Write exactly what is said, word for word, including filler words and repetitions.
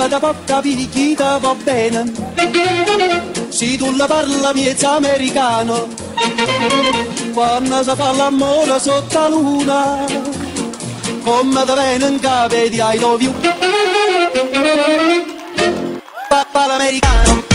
Ora da porta picchita va bene, se tu la parla miezza americano, quando si fa l'amore sotto la luna, come da viene in capo di I love you. Papà l'americano.